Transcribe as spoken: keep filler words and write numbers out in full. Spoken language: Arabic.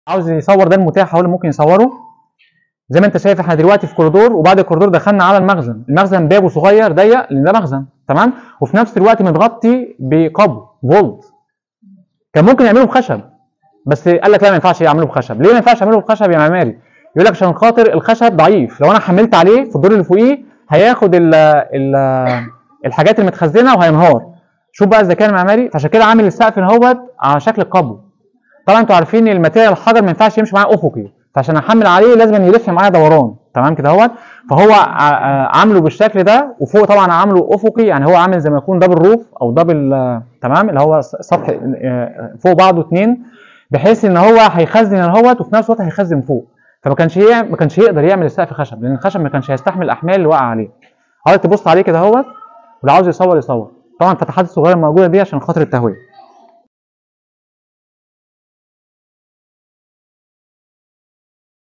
عاوز يصور ده المتاح هو اللي ممكن يصوره. زي ما انت شايف احنا دلوقتي في كوريدور، وبعد الكوريدور دخلنا على المخزن. المخزن بابه صغير ضيق لان ده مخزن، تمام، وفي نفس الوقت متغطي بقبو فولت. كان ممكن يعملوا بخشب، بس قال لك لا ما ينفعش يعملوا بخشب. ليه ما ينفعش يعملوا بخشب يا معماري؟ يقول لك عشان خاطر الخشب ضعيف، لو انا حملت عليه في الدور اللي فوقيه هياخد ال ال الحاجات المتخزنه وهينهار. شوف بقى الذكاء المعماري، فعشان كده عامل السقف اهوت على شكل قبو. طبعا انتوا عارفين ان الماتيريال الحجر ما ينفعش يمشي معاه افقي، فعشان احمل عليه لازم يلف معايا دوران، تمام كده اهوت. فهو عامله بالشكل ده، وفوق طبعا عامله افقي، يعني هو عامل زي ما يكون دبل روف او دبل، تمام، اللي هو سطح فوق بعضه اثنين، بحيث ان هو هيخزن اهوت وفي نفس الوقت هيخزن فوق. فما كانش ما كانش يقدر يعمل السقف خشب، لان الخشب ما كانش هيستحمل الاحمال اللي واقعه عليه. حضرتك تبص عليه كده اهوت، واللي عاوز يصور يصور. طبعا الفتحات الصغيره الموجوده دي عشان خاطر التهويه.